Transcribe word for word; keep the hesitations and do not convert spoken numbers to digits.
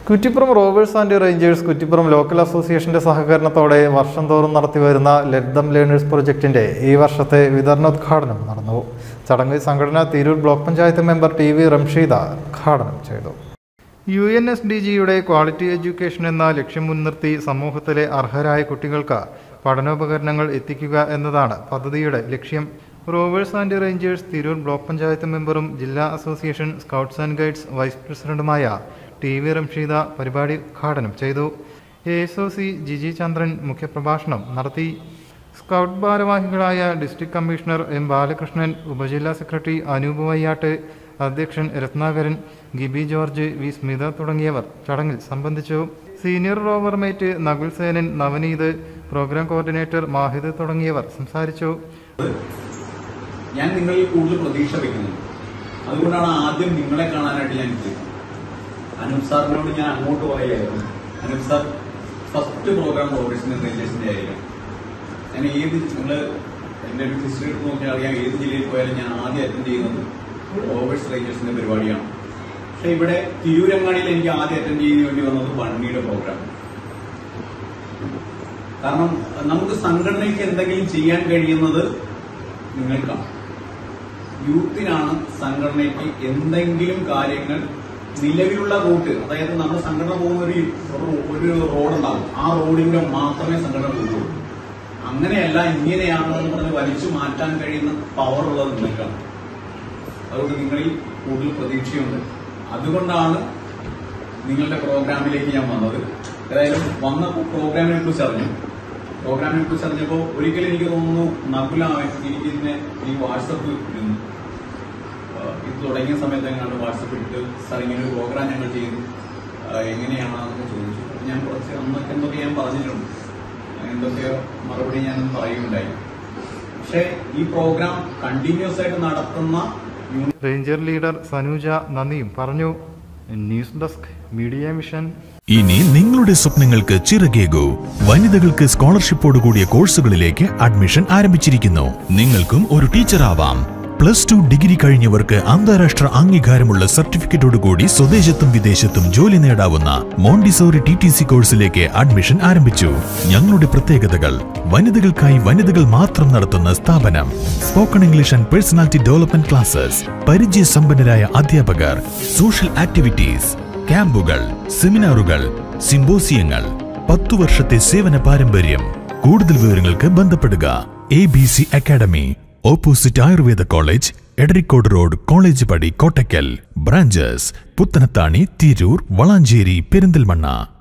Kuttippuram rovers and rangers Kuttippuram local അസോസിയേഷന്റെ സഹകരണത്തോടെ വർഷം തോറും നടത്തിവരുന്ന ലെറ്റ് ദം ലേണേഴ്സ് പ്രൊജക്ടിന്റെ ഈ വർഷത്തെ വിതരണോദ്ഘാടനം നടന്നു. ചടങ്ങ് സംഘടന Tirur block panchayat member T V Ramsheeda ഉദ്ഘാടനം ചെയ്തു. യു എൻ എസ് ഡി ജിയുടെ ക്വാളിറ്റി എഡ്യൂക്കേഷൻ എന്ന ലക്ഷ്യം മുൻനിർത്തി സമൂഹത്തിലെ അർഹരായ കുട്ടികൾക്ക് പഠനോപകരണങ്ങൾ എത്തിക്കുക എന്നതാണ് പദ്ധതിയുടെ ലക്ഷ്യം. Rovers and rangers Tirur block panchayat മെമ്പറും ജില്ലാ association scouts and guides vice പ്രസിഡന്റുമായ ടി വി റംഷീദ പരിപാടി ഉദ്ഘാടനം ചെയ്തു. A S O C Jiji Chandran മുഖ്യപ്രഭാഷണം നടത്തി. സ്കൗട്ട് ഭാരവാഹികളായ ഡിസ്ട്രിക്ട് കമ്മീഷണർ എം ബാലകൃഷ്ണൻ, ഉപജില്ലാ സെക്രട്ടറി അനൂപ് വയ്യാട്ട്, അധ്യക്ഷൻ രത്നാകരൻ, ഗിബി ജോർജ്, വി സ്മിത തുടങ്ങിയവർ ചടങ്ങിൽ സംബന്ധിച്ചു. Senior rover mate Nakul Senan, Navaneeth, program coordinator Mahid തുടങ്ങിയവർ സംസാരിച്ചു. ഞാൻ നിങ്ങളിൽ കൂടുതൽ പ്രതീക്ഷ വയ്ക്കുന്നു. അതുകൊണ്ടാണ് ആദ്യം നിങ്ങളെ കാണാനായിട്ട് ഞാൻ അനൂപ് സാറിനോട് ഞാൻ അങ്ങോട്ട് പറയുകയായിരുന്നു. അനൂപ് സാർ ഫസ്റ്റ് പ്രോഗ്രാം റോവേഴ്സിന്റെ റേഞ്ചേഴ്സിന്റെ ആയിരിക്കും. ഞാൻ ഏത് നിങ്ങൾ എന്റെ ഒരു ഹിസ്റ്ററി എടുത്ത് നോക്കിയാൽ അറിയാം, ഏത് ജില്ലയിൽ പോയാലും ഞാൻ ആദ്യം അറ്റൻഡ് ചെയ്യുന്നത് റോവേഴ്സ് റേഞ്ചേഴ്സിന്റെ പരിപാടിയാണ്. പക്ഷെ ഇവിടെ തിരൂരങ്ങാടിയിൽ എനിക്ക് ആദ്യം അറ്റൻഡ് ചെയ്യുന്ന വേണ്ടി വന്നത് വണ്ണിയുടെ പ്രോഗ്രാം. കാരണം നമുക്ക് സംഘടനയ്ക്ക് എന്തെങ്കിലും ചെയ്യാൻ കഴിയുന്നത് നിങ്ങൾക്കാണ്. യൂത്തിനാണ് സംഘടനയ്ക്ക് എന്തെങ്കിലും കാര്യങ്ങൾ നിലവിലുള്ള റൂട്ട്, അതായത് നമ്മൾ സംഘടന പോകുന്ന ഒരു ഒരു റോഡുണ്ടാകും, ആ റോഡിന്റെ മാത്രമേ സംഘടന പോകുള്ളൂ. അങ്ങനെയല്ല ഇങ്ങനെയാണെന്ന് പറഞ്ഞ് വലിച്ചു മാറ്റാൻ കഴിയുന്ന പവർ ഉള്ളത് നിങ്ങൾക്കാണ്. അതുകൊണ്ട് നിങ്ങളിൽ കൂടുതൽ പ്രതീക്ഷയുണ്ട്. അതുകൊണ്ടാണ് നിങ്ങളുടെ പ്രോഗ്രാമിലേക്ക് ഞാൻ വന്നത്. ഏതായാലും വന്നപ്പോൾ പ്രോഗ്രാമിനെ കുറിച്ച് അറിഞ്ഞു. പ്രോഗ്രാമിനെ കുറിച്ച് അറിഞ്ഞപ്പോൾ ഒരിക്കലും എനിക്ക് തോന്നുന്നു നകുല എനിക്ക് ഇതിനെ ഈ വാട്സപ്പ് ഇരുന്നു ഇത് തുടങ്ങിയ സമയത്ത് എങ്ങനെയാണ് വാട്സപ്പ് ഇട്ട് സാർ ഇങ്ങനെ ഒരു പ്രോഗ്രാം ഞങ്ങൾ ചെയ്യുന്നു എങ്ങനെയാണെന്നൊക്കെ ചോദിച്ചു. ഞാൻ കുറച്ച് അന്നൊക്കെ എന്തൊക്കെ ഞാൻ പറഞ്ഞിട്ടുണ്ട്, എന്തൊക്കെയോ മറുപടി ഞാൻ പറയുകയുണ്ടായി. പക്ഷെ ഈ പ്രോഗ്രാം കണ്ടിന്യൂസ് ആയിട്ട് നടത്തുന്ന റേഞ്ചർ ലീഡർ സനൂജ നന്ദിയും പറഞ്ഞു. News desk media mission. ഇനി നിങ്ങളുടെ സ്വപ്നങ്ങൾക്ക് ചിറകേകൂ. വനിതകൾക്ക് സ്കോളർഷിപ്പോടുകൂടിയ കോഴ്സുകളിലേക്ക് അഡ്മിഷൻ ആരംഭിച്ചിരിക്കുന്നു. നിങ്ങൾക്കും ഒരു ടീച്ചർ ആവാം. പ്ലസ് ടു ഡിഗ്രി കഴിഞ്ഞവർക്ക് അന്താരാഷ്ട്ര അംഗീകാരമുള്ള സർട്ടിഫിക്കറ്റോടുകൂടി സ്വദേശത്തും വിദേശത്തും ജോലി നേടാവുന്ന മോണ്ടിസോറി ടി ടി സി കോഴ്സിലേക്ക് അഡ്മിഷൻ ആരംഭിച്ചു. ഞങ്ങളുടെ പ്രത്യേകതകൾ: വനിതകൾക്കായി വനിതകൾ മാത്രം നടത്തുന്ന സ്ഥാപനം, spoken English and personality development classes, പരിചയസമ്പന്നരായ അധ്യാപകർ, സോഷ്യൽ ആക്ടിവിറ്റീസ്, ക്യാമ്പുകൾ, സെമിനാറുകൾ, സിംബോസിയങ്ങൾ, പത്തു വർഷത്തെ സേവന പാരമ്പര്യം. കൂടുതൽ വിവരങ്ങൾക്ക് ബന്ധപ്പെടുക. A B C academy, opposite Ayurveda college, Edarikode road, college Padi, Kottakkal. Branches Puthanathani, Tirur, Valanchery, Perinthalmanna.